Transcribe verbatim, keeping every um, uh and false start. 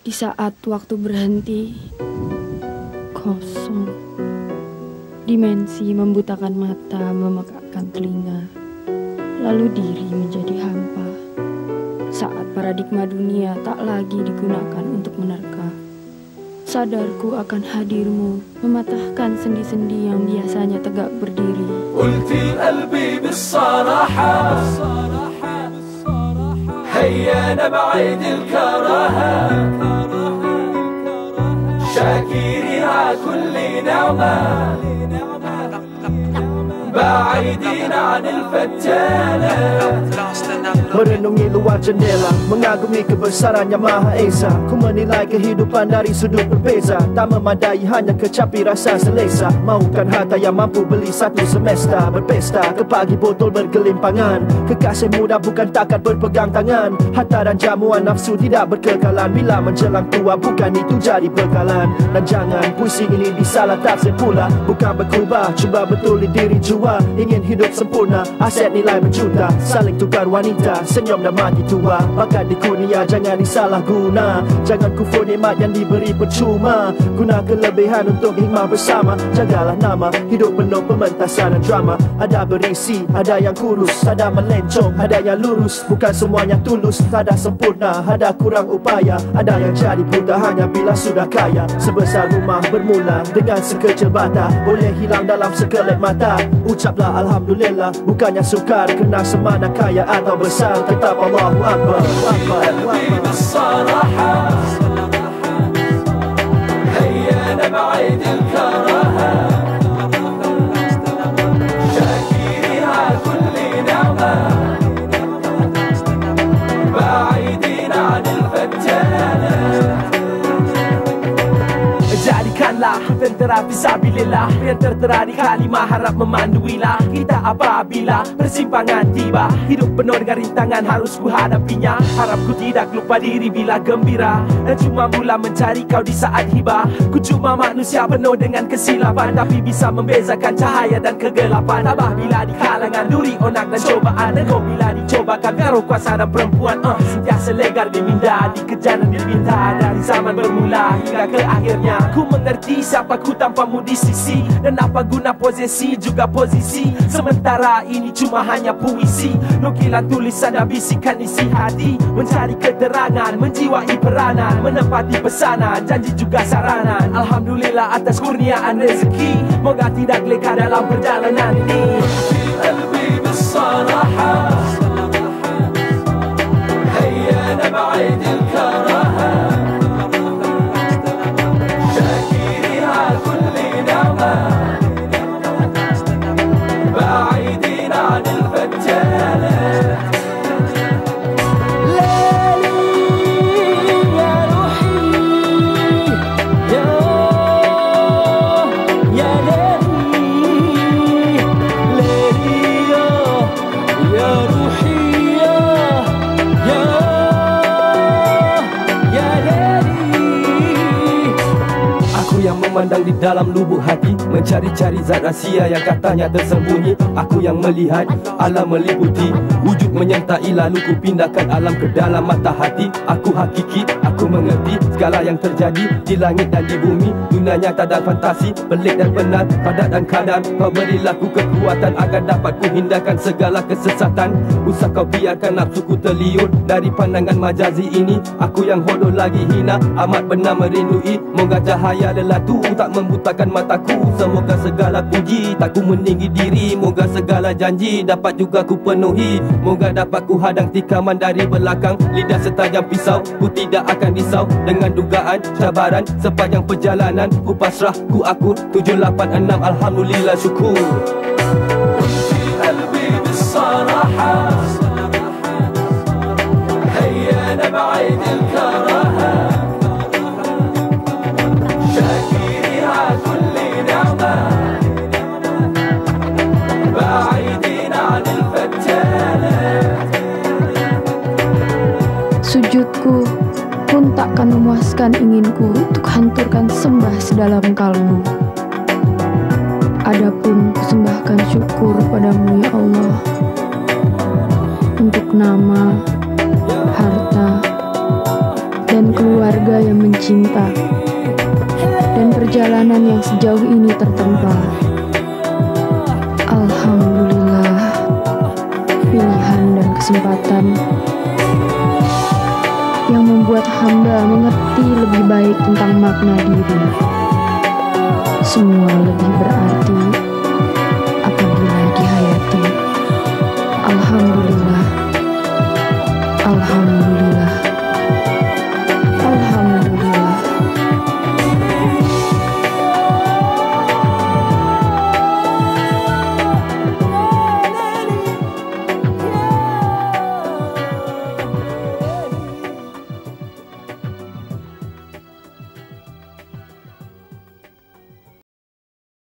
Di saat waktu berhenti, kosong. Dimensi membutakan mata, memekakkan telinga. Lalu diri menjadi hampa. Saat paradigma dunia tak lagi digunakan untuk menerka. Sadarku akan hadirmu, mematahkan sendi-sendi yang biasanya tegak berdiri. Qulti qalbi bis-saraha, hayya nab'id al-karaha, shakirin 'ala kulli ni'ma, ba'idin 'anil fattana. Merenungi luar jendela, mengagumi kebesaran yang Maha Esa. Ku menilai kehidupan dari sudut berbeza. Tak memadai hanya kecapi rasa selesa. Mahukan harta yang mampu beli satu semesta. Berpesta ke pagi botol bergelimpangan. Kekasih muda bukan takat berpegang tangan. Harta dan jamuan nafsu tidak berkekalan. Bila menjelang tua bukan itu jadi bekalan. Dan jangan puisi ini disalah tafsir pula. Bukan berkubah, cuba betuli diri jua. Ingin hidup sempurna, aset nilai berjuta. Saling tukar wanita, senyum dan mati tua. Bakat di kurnia jangan disalah guna. Jangan kufur nikmat yang diberi percuma. Guna kelebihan untuk hikmah bersama. Jagalah nama, hidup penuh pementasan dan drama. Ada berisi, ada yang kurus, ada melencong, ada yang lurus. Bukan semuanya tulus, tak ada sempurna, ada kurang upaya. Ada yang jadi buta hanya bila sudah kaya. Sebesar rumah bermula dengan sekecil bata. Boleh hilang dalam sekelip mata. Ucaplah Alhamdulillah, bukannya sukar kena semana kaya atau besar. Tetap Allahu Akbar. Qalbi bis-saraha, hayya nab'id al-karaha, shakirin 'ala kulli ni'ma, ba'idin 'anil fattana. Jadikanlah tentera fisabilillah yang tertera di kalimah, harap memanduilah kita apabila persimpangan tiba. Hidup penuh dengan rintangan harus ku hadapinya. Harap ku tidak lupa diri bila gembira, dan cuma mula mencari kau di saat hibah. Ku cuma manusia penuh dengan kesilapan, tapi bisa membezakan cahaya dan kegelapan. Tabah bila di kalangan duri onak dan cobaan, dan kau bila dicobakan karo kuasa dan perempuan. uh, Sentiasa legar diminda, dikejar dan diminta. Dari zaman bermula hingga ke akhirnya, ku mengerti siapa ku tanpamu di sisi. Dan apa guna posisi juga posisi. Sementara ini cuma hanya puisi, nukilan tulisan dan bisikan isi hati. Mencari keterangan, menjiwai peranan, menepati pesanan, janji juga saranan. Alhamdulillah atas kurniaan rezeki, moga tidak leka dalam perjalanan ini. Qalbi bis-saraha, hayya nab'id al-karaha, shakirin 'ala kulli ni'ma, ba'idin 'anil fattana. Memandang di dalam lubuk hati, mencari-cari zat rahsia yang katanya tersembunyi. Aku yang melihat alam meliputi, wujud menyertai lalu ku pindahkan alam ke dalam mata hati. Aku hakiki, aku mengerti segala yang terjadi di langit dan di bumi. Dunia nyata dan fantasi, pelik dan benar, padat dan kadar. Kau berilah ku kekuatan agar dapat ku hindarkan segala kesesatan. Usah kau biarkan nafsuku terliur dari pandangan majazi ini. Aku yang hodoh lagi hina, amat benar merindui. Moga cahaya lelatu tak membutakan mataku. Semoga segala puji tak ku meninggi diri. Moga segala janji dapat juga ku penuhi. Moga dapat ku hadang tikaman dari belakang. Lidah setajam pisau, ku tidak akan risau dengan dugaan cabaran sepanjang perjalanan. Ku pasrah, ku akur, tujuh lapan enam Alhamdulillah syukur. Qalbi bis-saraha, hayya nab'id al-karaha, shakirin 'ala kulli ni'ma, ba'idin 'anil fattana. Sujudku pun takkan memuaskan inginku untuk hancurkan sembah sedalam kalbu. Adapun kusembahkan syukur padamu ya Allah, untuk nama, harta, dan keluarga hamba yang mencinta, dan perjalanan yang sejauh ini tertempa. Alhamdulillah, pilihan dan kesempatan yang membuat hamba mengerti lebih baik tentang makna diri. Semua lebih berarti